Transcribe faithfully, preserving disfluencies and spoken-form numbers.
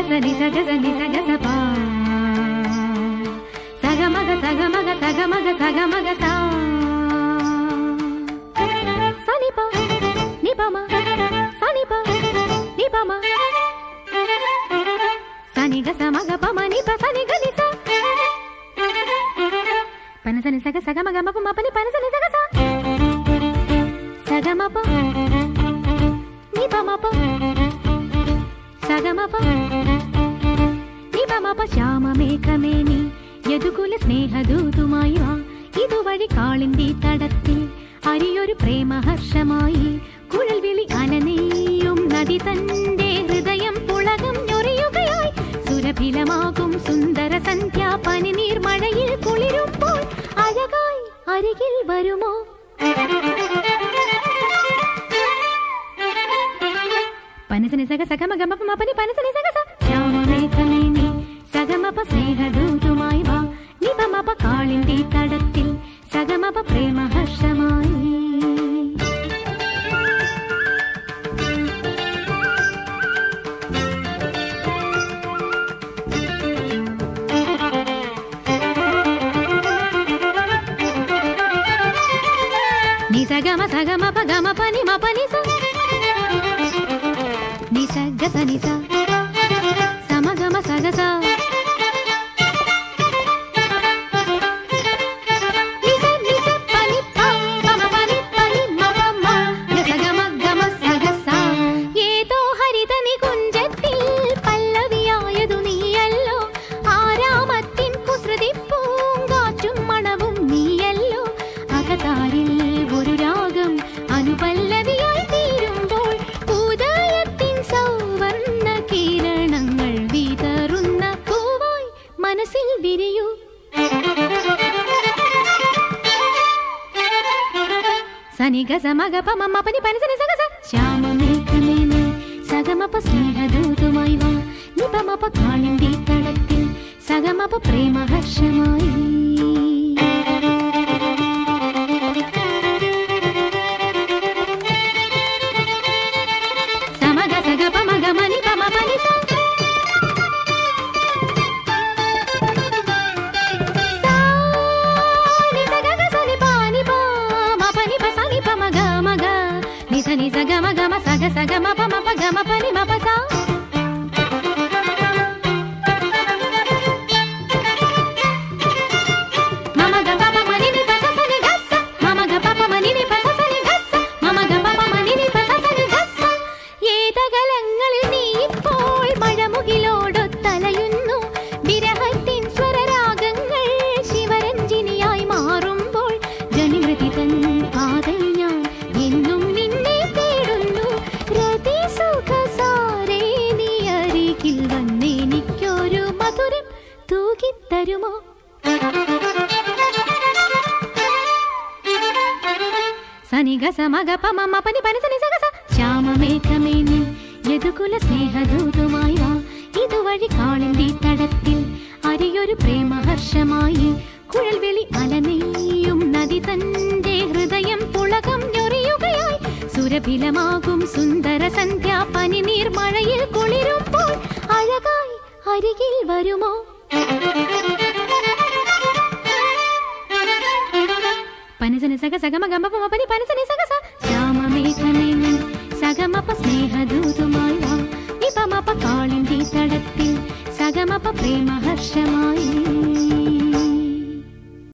సని సగ సని సగ సప సగ మగ సగ మగ సగ మగ సగ మగ సా సని ప ని ప మ సని ప ని ప మ సని గ స మగ ప మ ని ప సని గ ని స పన సని సగ సగ మగ మ ప మ ప ని పన సని సగ స సగ మ ప ని ప మ ప సగ మ ప ని ప మ ప ശ്യാമ മേഘമേനി യദുകുല സ്നേഹദൂതുമായി വാ ഇതുവഴി കാളിന്തി തടത്തിൽ അരിയൊരു പ്രേമഹർഷമായി കുഴൽ വിളി അലനെയ്യും നദി തന്റെ ഹൃദയം പുളകം ഞൊറിയുകയായി സുരഭിലമാകും സുന്ദര സന്ധ്യാ പനിനീർ മഴയിൽ കുളിരുമ്പോൾ അഴകായി അരികിൽ വരുമോ പനസനി സഗ സഗ മഗ മപ മപനി പനസനി സഗ സ ശ്യാമമേഘമേനി സഗമപ സ്നേഹദൂതുമായി വാ നിപമപ കാളിന്തി തടത്തിൽ സഗമപ പ്രേമഹർഷമായി നി സഗമ സഗമപ ഗമപ നി മപ നി സ നി സഗ സ നി സ സമഗമ സഗ സ സനി ഗ സ മഗ പ മ മ പ നി പ നി സ നി സ ഗ സ ശ്യാമമേഘമേനി സഗമപ സ്നേഹദൂതുമായി വാ നിപമപ കാളിന്തി തടത്തിൽ സഗമപ പ്രേമഹർഷമായി സമഗ സഗ പ മഗ മ നി പ മ പ നി സ ని సగ మ గ మ సగ సగ మ ప మ ప గ మ ప ని మ ప స మ మ గ ప ప మ ని ని ప స స ని గ స మ మ గ ప ప మ ని ని ప స സ നി ഗ സ మ మ ഗ പ പ మ നി നി പ സ സ നി ഗ സ ഏതകലങ്ങളിൽ നീ ഇപ്പോൾ മഴമുകിലോടൊത്തലയുന്നു വിരഹത്തിൻ സ്വരരാഗങ്ങൾ ശിവരഞ്ജിനിയായി മാറുമ്പോൾ ജനിമൃതി തൻ പാതയിൽ ഞാൻ എന്നും വന്നെനിക്കൊരു മധുരം തൂകിത്തരുമോ സനി ഗ സ മഗ പ മ മ പ നി പ നി സ നി സ ഗ സ ശ്യാമമേഘമേനി യദുകുല സ്നേഹദൂതുമായി വാ ഇതുവഴി കാളിന്തി തടത്തിൽ അരിയൊരു പ്രേമഹർഷമായി കുഴൽ വിളി അലനെയ്യും നദി തന്റെ ഹൃദയം പുളകം ഞൊറിയുകയായി സുരഭിലമാകും സുന്ദര സന്ധ്യാ പനിനീർ മഴയിൽ കുളിരുമ്പോൾ അഴകായി അരികിൽ വരുമോ പനസനി സഗ സഗ മ ഗ മ പ മ പ നി പനസനി സഗ സ ശ്യാമമേഘമേനി സഗമപ സ്നേഹദൂതുമായി വാ നിപമപ കാളിന്തി തടത്തിൽ സഗമപ പ്രേമഹർഷമായി